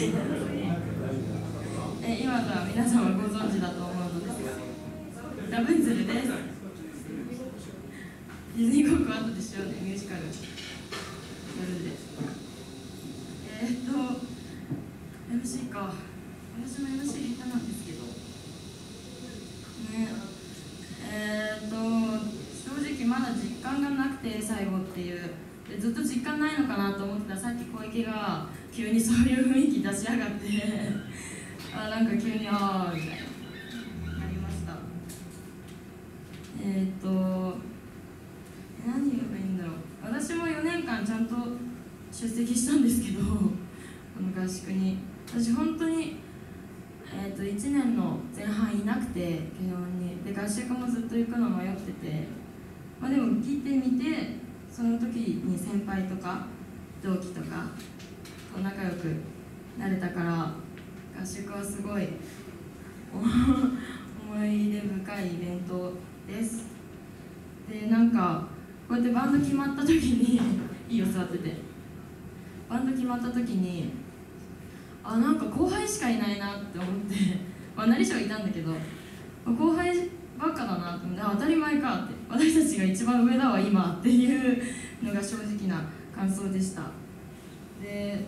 今のは皆さんはご存知だと思うのですが、ラプンツェルです。ディズニー国後でしようね、ミュージカルやるんです。MC か。私も MC 下手なんですけどね。正直まだ実感がなくて、最後っていうでずっと実感ないのかなと思ってたら、さっき小池が急にそういう雰囲気出しやがってなんか急にみたいななりました。何言えばいいんだろう。私も4年間ちゃんと出席したんですけど、この合宿に私本当に1年の前半いなくて、慶応にで合宿もずっと行くの迷ってて、でも聞いてみて、その時に先輩とか同期とかと仲良くなれたから、合宿はすごい思い出深いイベントです。でなんかこうやってバンド決まった時にいいよ座ってて、バンド決まった時になんか後輩しかいないなって思って、なりしはいたんだけど、後輩ばっかだなって思って、当たり前かって、私たちが一番上だわ今っていうのが正直な感想でした。でね、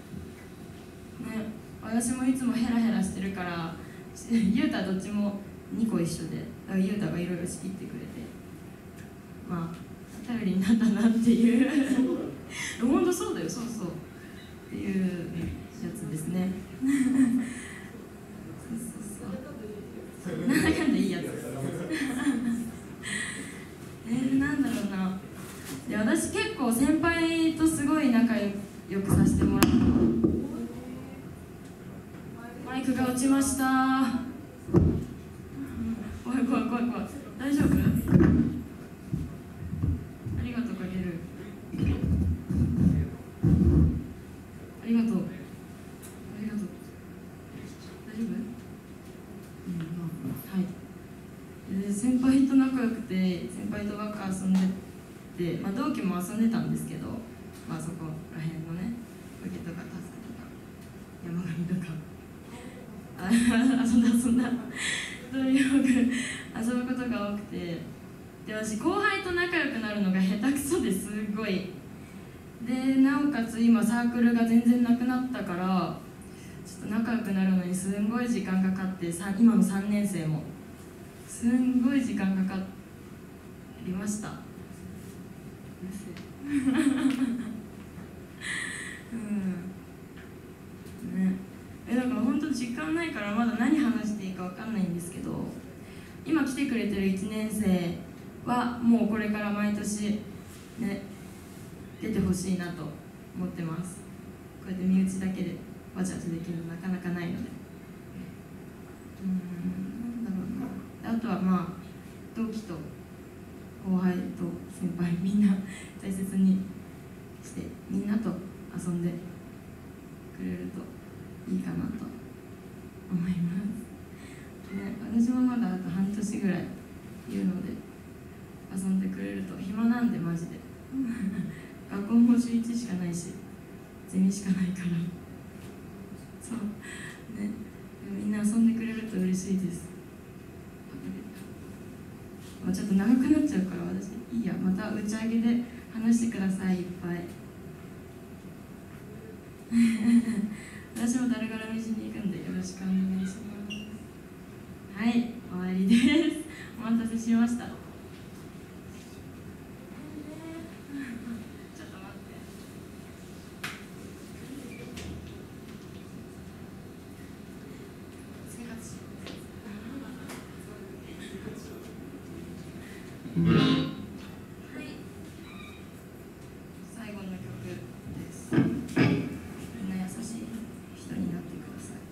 私もいつもヘラヘラしてるから、ゆうたどっちも2個一緒で、ゆうたがいろいろ仕切ってくれて、頼りになったなっていう本当そうだよ、そうそうっていうやつですねそうなんだかんだいいやつなんだろうな。で私結構先輩とすごい仲良くさせてもらって、マイクが落ちました。怖い怖い怖い怖い。大丈夫？ありがとうかける。ありがとう。ありがとう。大丈夫？はい。で先輩と仲良くて、先輩とばっか遊んでて、同期も遊んでたんですけど、そこら辺のね、小池とかタスクとか山上とか遊んだとにかく遊ぶことが多くて、で私後輩と仲良くなるのが下手くそですごい。でなおかつ今サークルが全然なくなったから、ちょっと仲良くなるのにすんごい時間かかって、今の3年生もすんごい時間かかりました。だから本当時間ないからまだ何話していいか分かんないんですけど、今来てくれてる1年生はもうこれから毎年ね出てほしいなと思ってます。こうやって身内だけでわちゃわちゃできるのなかなかないので、なんだろうな。あとは同期と後輩と先輩みんな大切にしてみんなと遊んでくれるといいかなと思います、私もまだあと半年ぐらいいるので、遊んでくれると暇なんでマジで学校も週1しかないしゼミしかないからそうね、みんな遊んでくれると嬉しいです。ちょっと長くなっちゃうから私いいや、また打ち上げで話してください、いっぱい私もだるがらみしに行くんでよろしくお願いします。はい、終わりです。お待たせしました。はい、最後の曲です。みんな優しい人になってください。